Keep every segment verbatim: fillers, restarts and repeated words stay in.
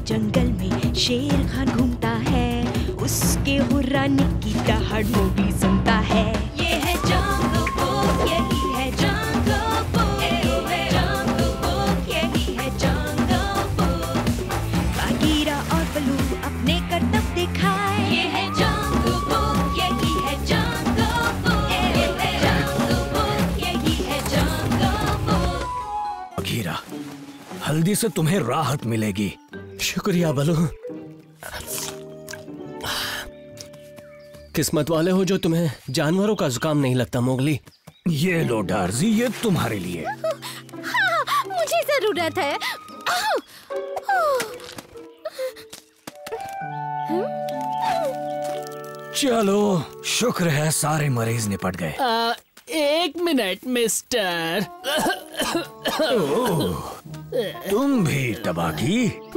जंगल में शेर खान घूमता है, उसके हुर्राने की दहाड़ मोगली सुनता है। ये है जंगल बुक, यही है जंगल बुक, यही है जंगल बुक, यही है जंगल बुक। बागीरा और बलू अपने करतब दिखाए, ये है जंगल बुक, यही है जंगल बुक, यही है जंगल बुक, यही है जंगल बुक। बागीरा, हल्दी से तुम्हें राहत मिलेगी। शुक्रिया बलू। किस्मत वाले हो जो तुम्हें जानवरों का जुकाम नहीं लगता मोगली। ये लो डार्जी, ये तुम्हारे लिए। हाँ, मुझे जरूरत है। चलो, शुक्र है सारे मरीज निपट गए। आ, एक मिनट मिस्टर। तुम भी टबाकी?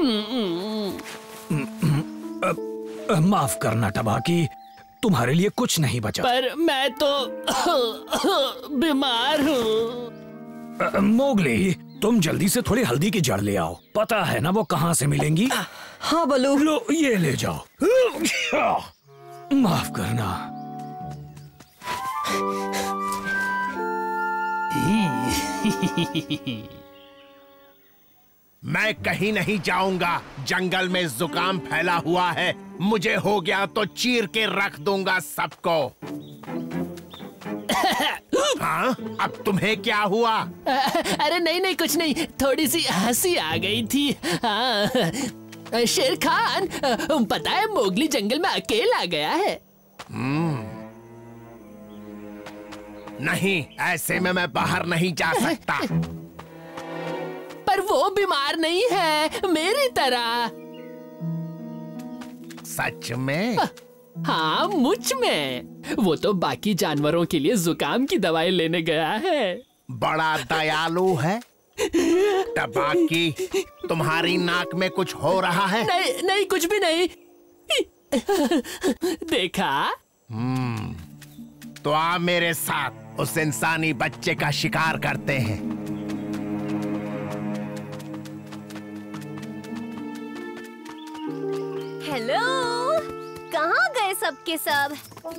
माफ करना टबाकी, तुम्हारे लिए कुछ नहीं बचा। पर मैं तो बीमार हूँ। मोगली, तुम जल्दी से थोड़ी हल्दी की जड़ ले आओ। पता है ना वो कहाँ से मिलेंगी? हाँ बलू। लो, ये ले जाओ। माफ करना। मैं कहीं नहीं जाऊंगा। जंगल में जुकाम फैला हुआ है, मुझे हो गया तो चीर के रख दूंगा सबको। हाँ, अब तुम्हें क्या हुआ? अरे नहीं नहीं कुछ नहीं, थोड़ी सी हंसी आ गई थी। हाँ। शेर खान, पता है मोगली जंगल में अकेला गया है। नहीं, ऐसे में मैं बाहर नहीं जा सकता। पर वो बीमार नहीं है, मेरी तरह। सच में? हाँ, मुझ में। वो तो बाकी जानवरों के लिए जुकाम की दवाई लेने गया है। बड़ा दयालु है। टबाकी, तुम्हारी नाक में कुछ हो रहा है? नहीं नहीं, कुछ भी नहीं। देखा? हम्म, तो आप मेरे साथ उस इंसानी बच्चे का शिकार करते हैं। हेलो, कहाँ गए सबके सब?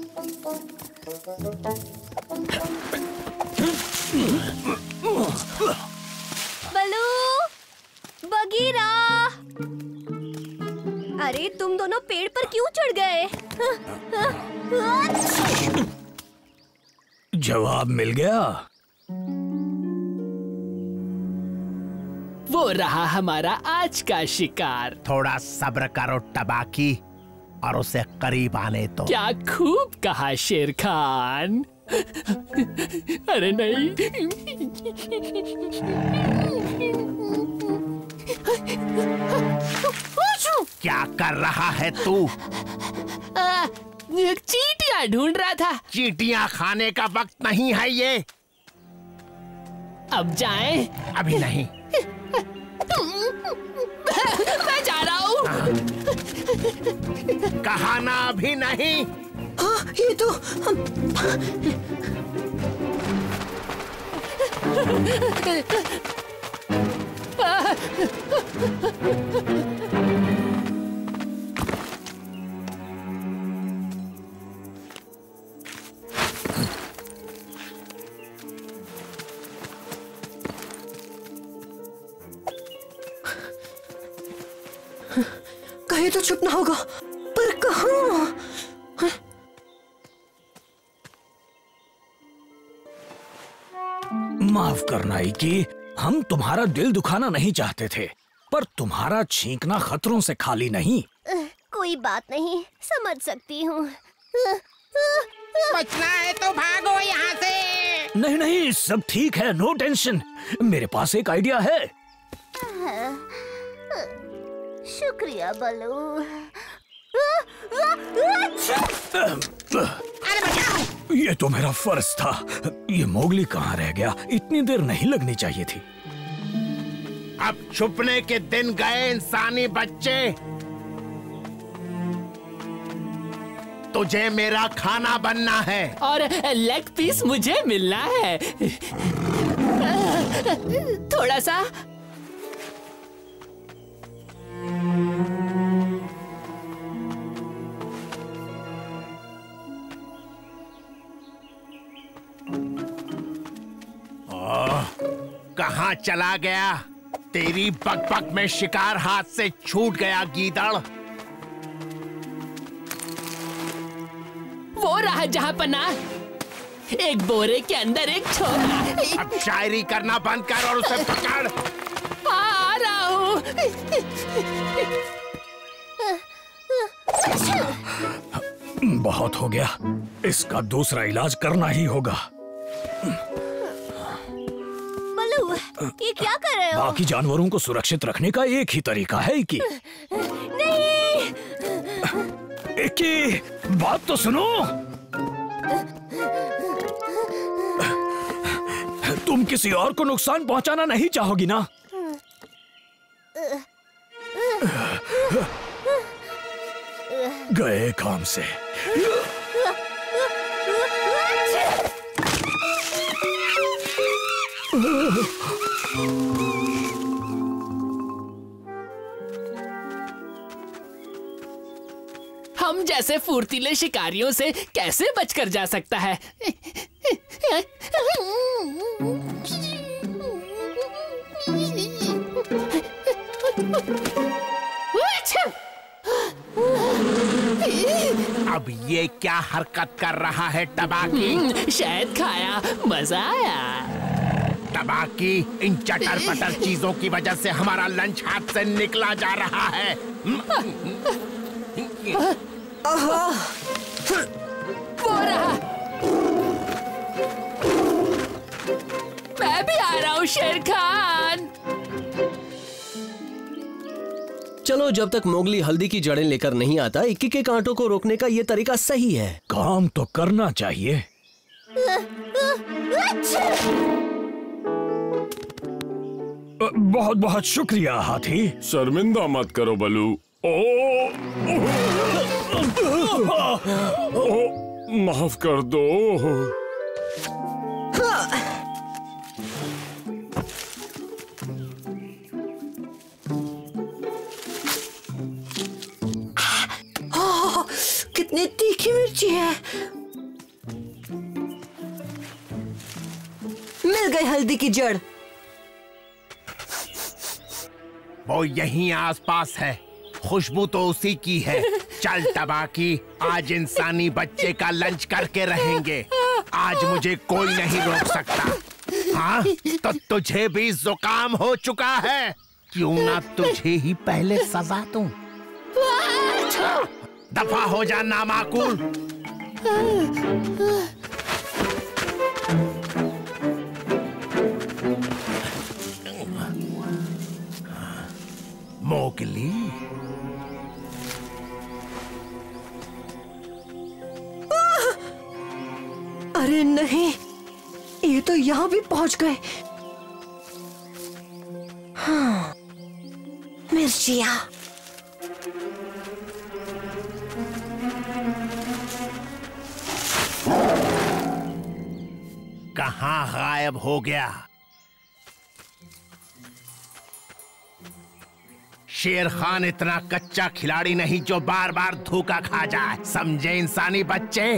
बलू, बगीरा, अरे तुम दोनों पेड़ पर क्यों चढ़ गए? जवाब मिल गया। वो रहा हमारा आज का शिकार। थोड़ा सब्र करो टबाकी, और उसे करीब आने दो। क्या खूब कहा शेर खान। अरे नहीं। क्या कर रहा है तू? चींटियां ढूंढ रहा था। चींटियां खाने का वक्त नहीं है ये। अब जाएं? अभी नहीं। मैं जा रहा हूँ। कहा ना अभी नहीं। हाँ, ये तो कहीं तो छुपना होगा, पर कहाँ? माफ करना कि हम तुम्हारा दिल दुखाना नहीं चाहते थे, पर तुम्हारा छींकना खतरों से खाली नहीं। कोई बात नहीं, समझ सकती हूँ। बचना है तो भागो यहाँ से। नहीं नहीं, सब ठीक है, नो टेंशन। मेरे पास एक आइडिया है। शुक्रिया बलू। ये तो मेरा फर्ज था। ये मोगली कहाँ रह गया? इतनी देर नहीं लगनी चाहिए थी। अब छुपने के दिन गए इंसानी बच्चे। तुझे मेरा खाना बनना है और लेग पीस मुझे मिलना है। थोड़ा सा। कहाँ चला गया? तेरी बकबक में शिकार हाथ से छूट गया गीदड़। वो रहा जहाँ पना, एक बोरे के अंदर एक छोरा। अब शायरी करना बंद कर और उसे पकड़। आ रहा हूँ। बहुत हो गया, इसका दूसरा इलाज करना ही होगा। बलू, ये क्या कर रहे हो? बाकी जानवरों को सुरक्षित रखने का एक ही तरीका है इकी। नहीं। इकी, बात तो सुनो। तुम किसी और को नुकसान पहुंचाना नहीं चाहोगी ना? गए काम से। हम जैसे फुर्तीले शिकारियों से कैसे बचकर जा सकता है? अब ये क्या हरकत कर रहा है टबाकी? शायद खाया, मजा आया। टबाकी, इन चटर पटर चीजों की वजह से हमारा लंच हाथ से निकला जा रहा है। वो रहा। मैं भी आ रहा हूँ शेर खान। चलो, जब तक मोगली हल्दी की जड़ें लेकर नहीं आता, इक्की के कांटों को रोकने का ये तरीका सही है। काम तो करना चाहिए। बहुत बहुत शुक्रिया हाथी। शर्मिंदा मत करो बलू। ओ, ओ, माफ कर दो। कितनी तीखी मिर्ची है। मिल गई हल्दी की जड़। वो यहीं आसपास है, खुशबू तो उसी की है। चल टबाकी, आज इंसानी बच्चे का लंच करके रहेंगे। आज मुझे कोई नहीं रोक सकता। हाँ, तो तुझे भी जुकाम हो चुका है, क्यों ना तुझे ही पहले सजा दूं। दफा हो जा नामाकुल। मोगली, अरे नहीं, ये तो यहाँ भी पहुंच गए। हाँ, मिर्चियाँ। कहाँ गायब हो गया? शेर खान इतना कच्चा खिलाड़ी नहीं जो बार बार धोखा खा जाए, समझे इंसानी बच्चे।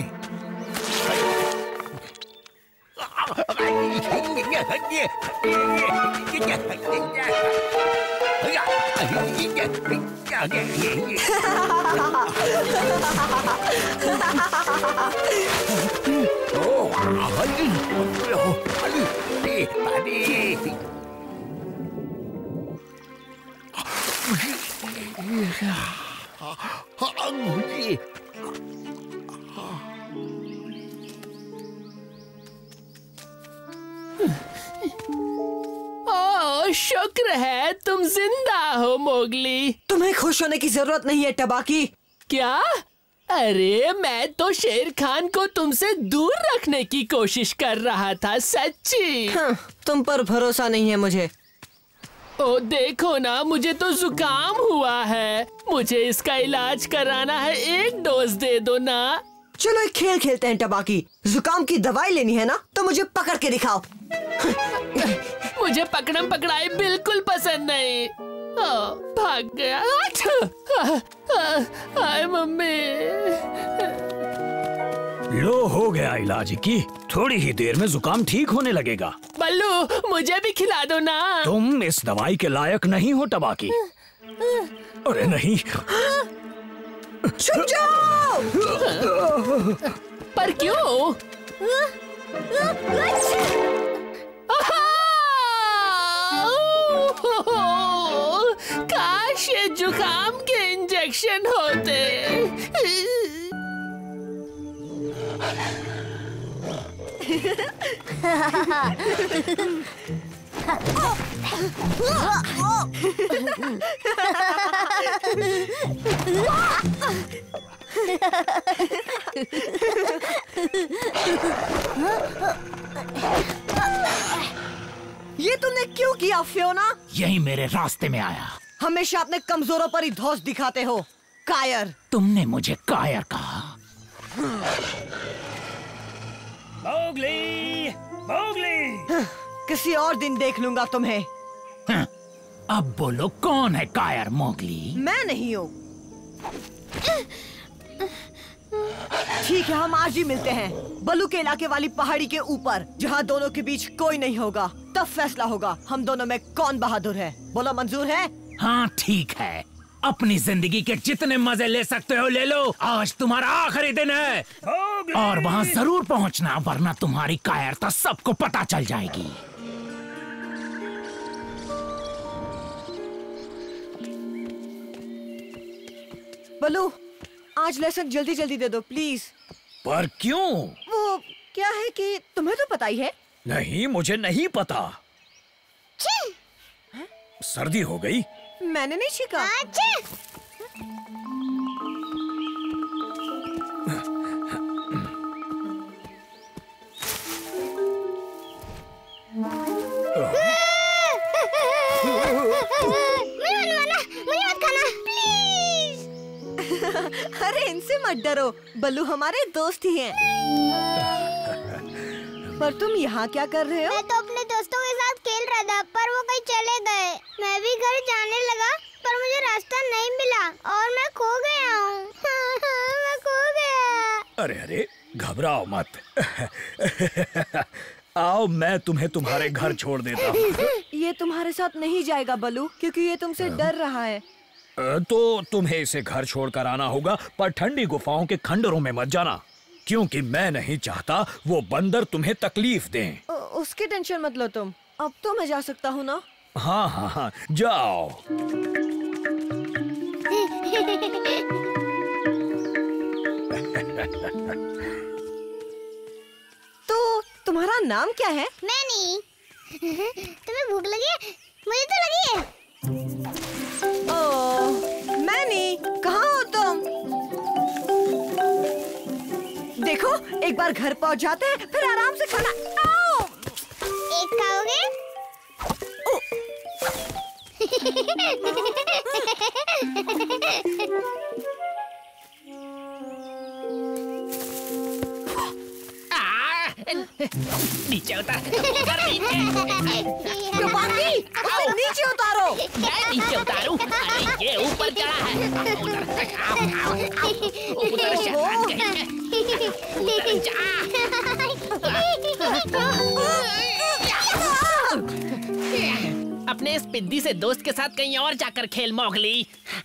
ओह, शुक्र है तुम जिंदा हो मोगली। तुम्हें खुश होने की जरूरत नहीं है टबाकी। क्या? अरे मैं तो शेर खान को तुमसे दूर रखने की कोशिश कर रहा था, सच्ची। हाँ, तुम पर भरोसा नहीं है मुझे। ओ देखो ना, मुझे तो जुकाम हुआ है, मुझे इसका इलाज कराना है, एक डोज दे दो ना। चलो एक खेल खेलते हैं टबाकी। जुकाम की दवाई लेनी है ना, तो मुझे पकड़ के दिखाओ। मुझे पकड़म पकड़ाई बिल्कुल पसंद नहीं। ओ, भाग गया। हाय मम्मी। लो हो गया इलाज की। थोड़ी ही देर में जुकाम ठीक होने लगेगा। बल्लू मुझे भी खिला दो ना। तुम इस दवाई के लायक नहीं हो टबाकी। अरे नहीं। छुप जाओ। पर क्यों? काश ये जुकाम के इंजेक्शन होते। ये तुमने क्यों किया फियोना? यही मेरे रास्ते में आया। हमेशा अपने कमजोरों पर ही धौंस दिखाते हो, कायर। तुमने मुझे कायर कहा। Mowgli, Mowgli. किसी और दिन देख लूंगा तुम्हें। अब बोलो कौन है कायर मोगली? मैं नहीं हूँ। ठीक है, हम आज ही मिलते हैं बलू के इलाके वाली पहाड़ी के ऊपर, जहाँ दोनों के बीच कोई नहीं होगा। तब फैसला होगा हम दोनों में कौन बहादुर है। बोलो मंजूर है? हाँ ठीक है, अपनी जिंदगी के जितने मजे ले सकते हो ले लो। आज तुम्हारा आखिरी दिन है और वहाँ जरूर पहुँचना, वरना तुम्हारी कायरता सबको पता चल जाएगी। बलू, आज लेसन जल्दी जल्दी दे दो प्लीज। पर क्यों? वो क्या है कि तुम्हें तो पता ही है। नहीं, मुझे नहीं पता। सर्दी हो गई। मैंने नहीं छीका। अरे इनसे मत डरो, बल्लू हमारे दोस्त ही हैं। पर तुम यहाँ क्या कर रहे हो? मैं तो अपने दोस्तों के साथ खेल रहा था, पर वो कहीं चले गए। मैं भी घर जाने लगा, पर मुझे रास्ता नहीं मिला और मैं खो गया हूँ। मैं खो गया। अरे अरे घबराओ मत। आओ, मैं तुम्हें तुम्हारे घर छोड़ देता हूँ। ये तुम्हारे साथ नहीं जाएगा बलू, क्योंकि ये तुमसे डर रहा है। तो तुम्हें इसे घर छोड़कर आना होगा, पर ठंडी गुफाओं के खंडरों में मत जाना, क्योंकि मैं नहीं चाहता वो बंदर तुम्हें तकलीफ दें। उसकी टेंशन मत लो तुम। अब तो मैं जा सकता हूँ ना? हाँ हाँ हाँ, जाओ। तो तुम्हारा नाम क्या है? मैनी। तुम्हें भूख लगी है? मुझे तो लगी है। ओह, मैनी, कहाँ हो तुम? देखो, एक बार घर पहुँच जाते हैं, फिर आराम से खाना। आओ! एक खाओगे? नीचे उतार, उतर नीचे। बाकी, उसे नीचे उतारो। मैं नीचे उतारूं? अरे ये ऊपर चढ़ा है। उतर, आओ, आओ, आओ। उतर शैतान कहीं। उतर जा। अपने इस पिद्दी से दोस्त के साथ कहीं और जाकर खेल मोगली।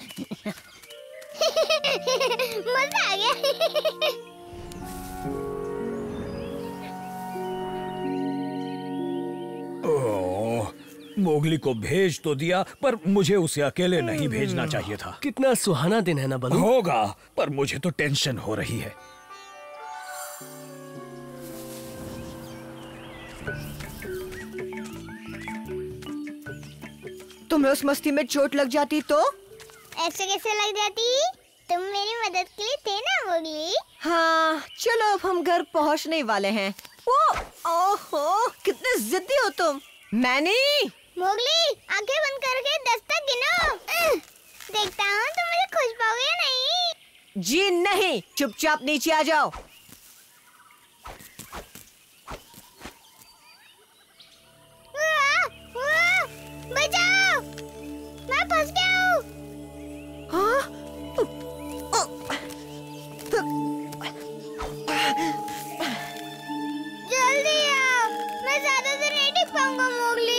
मजा आ गया। ओह, मोगली को भेज तो दिया, पर मुझे उसे अकेले नहीं भेजना चाहिए था। कितना सुहाना दिन है ना बलू? होगा, पर मुझे तो टेंशन हो रही है। तुम्हें उस मस्ती में चोट लग जाती तो? ऐसे कैसे लग जाती? तुम मेरी मदद के लिए थे ना मोगली? हाँ, चलो अब हम घर पहुँचने वाले हैं। ओ, ओहो, कितने जिद्दी हो तुम। मैनी, मोगली, आंखें बंद करके दस तक गिनो। देखता हूँ तुम मुझे खोज पाओगे या नहीं। जी नहीं, चुपचाप नीचे आ जाओ। उआ, उआ, बचाओ, मैं फंस गया हूँ। हाँ? मैं ज्यादा देर नहीं टिक पाऊंगा मोगली।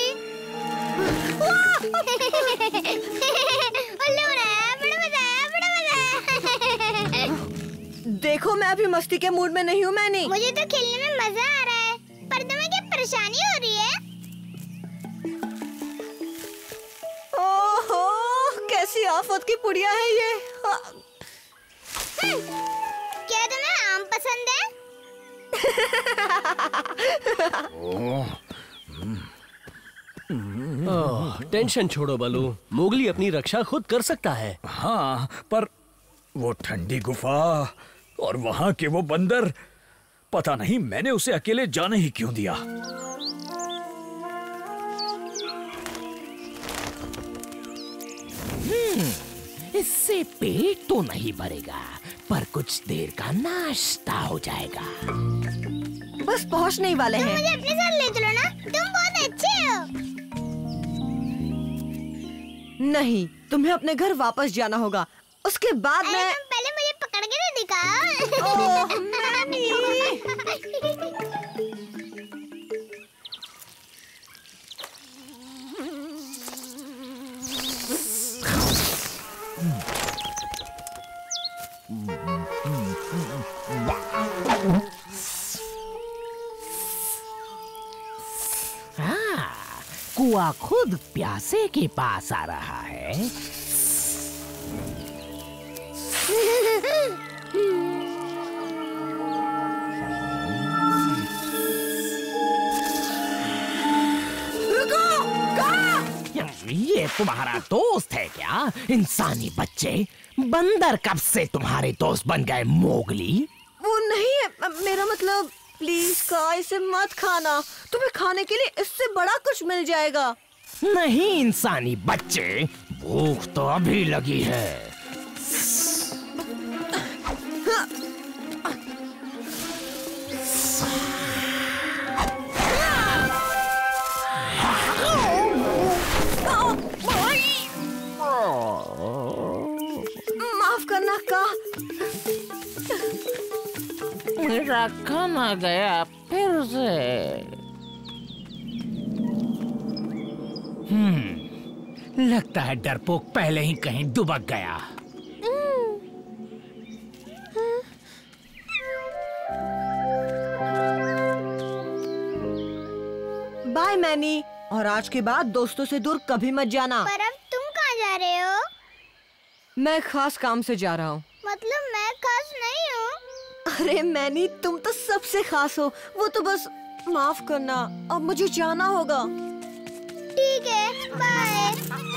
उल्लू बनाया, बड़ा मजा आया, बड़ा मजा आया। देखो मैं अभी मस्ती के मूड में नहीं हूँ मैनी। मुझे तो खेलने में मजा आ रहा है, पर तुम्हें क्या परेशानी हो रही है? ओहो, कैसी आफत की पुड़िया है ये। क्या तुम्हें आम पसंद है? ओह, टेंशन छोड़ो बलू, मोगली अपनी रक्षा खुद कर सकता है। हाँ, पर वो ठंडी गुफा और वहां के वो बंदर, पता नहीं मैंने उसे अकेले जाने ही क्यों दिया। इससे पेट तो नहीं भरेगा, पर कुछ देर का नाश्ता हो जाएगा। बस पहुंचने ही वाले तुम हैं। मुझे अपने साथ ले चलो ना, तुम बहुत अच्छे हो। नहीं, तुम्हें अपने घर वापस जाना होगा, उसके बाद मैं। तुम पहले मुझे पकड़ के तो दिखाओ। ओह, मैनी। हाँ, कुआं खुद प्यासे के पास आ रहा है। ये तुम्हारा दोस्त है क्या? इंसानी बच्चे, बंदर कब से तुम्हारे दोस्त बन गए मोगली? वो नहीं है, मेरा मतलब प्लीज का इसे मत खाना, तुम्हें खाने के लिए इससे बड़ा कुछ मिल जाएगा। नहीं इंसानी बच्चे, भूख तो अभी लगी है। माफ करना का। रखा ना गया फिर से। हम्म, लगता है डरपोक पहले ही कहीं दुबक गया। बाय मैनी, और आज के बाद दोस्तों से दूर कभी मत जाना। पर अब तुम कहाँ जा रहे हो? मैं खास काम से जा रहा हूँ। मतलब मैं खास नहीं हूँ। अरे मैनी, तुम तो सबसे खास हो, वो तो बस माफ करना, अब मुझे जाना होगा। ठीक है, बाय।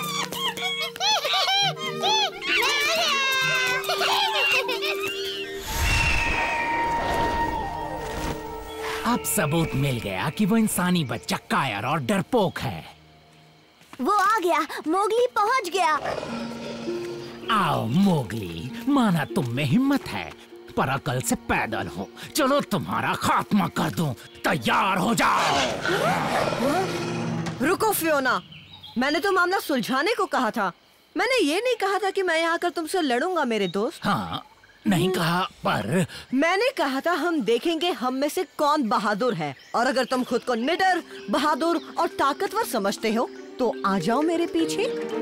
अब सबूत मिल गया कि वो इंसानी बच्चा कायर और डरपोक है। वो आ गया, मोगली पहुंच गया। आओ मोगली, माना तुम में हिम्मत है, पर अकल से पैदल हो। चलो तुम्हारा खात्मा कर दूं, तैयार हो जाओ। रुको फियोना, मैंने तो मामला सुलझाने को कहा था, मैंने ये नहीं कहा था कि मैं यहाँ आकर तुमसे लड़ूंगा मेरे दोस्त। हाँ, नहीं कहा, पर मैंने कहा था हम देखेंगे हम में से कौन बहादुर है, और अगर तुम खुद को निडर, बहादुर और ताकतवर समझते हो तो आ जाओ मेरे पीछे।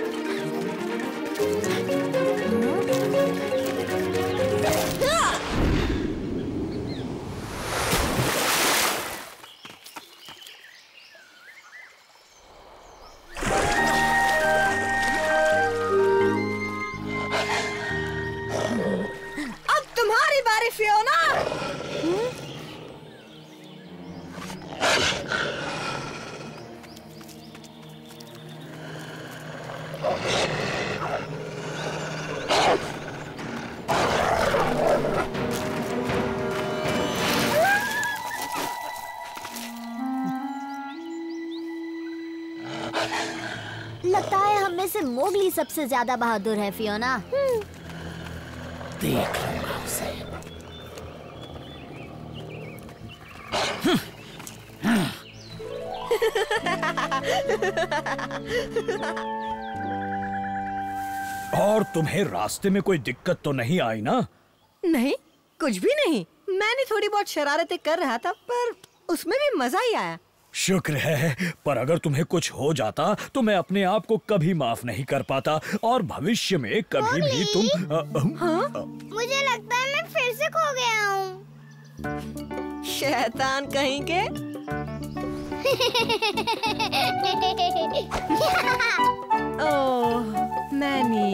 अब तुम्हारी बारी फियोना। लगता है हम में से मोगली सबसे ज्यादा बहादुर है फियोना। देख लूंगा उसे। और तुम्हें रास्ते में कोई दिक्कत तो नहीं आई ना? नहीं, कुछ भी नहीं। मैंने थोड़ी बहुत शरारतें कर रहा था, पर उसमें भी मजा ही आया। शुक्र है, पर अगर तुम्हें कुछ हो जाता तो मैं अपने आप को कभी माफ नहीं कर पाता और भविष्य में कभी भी तुम आ, हाँ? मुझे लगता है मैं फिर से खो गया हूँ। शैतान कहीं के। ओह, मैनी।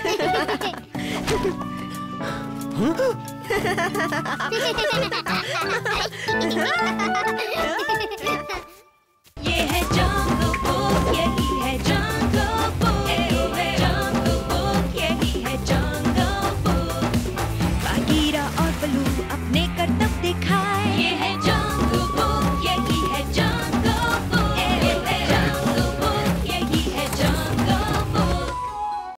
ये है जंगल बुक, यही है जंगल बुक, जंगल बुक, यही है जंगल बुक। बागीरा और बलू अपने करतब दिखाए। ये है जंगल बुक, यही है जंगल बुक, जंगल बुक, यही है जंगल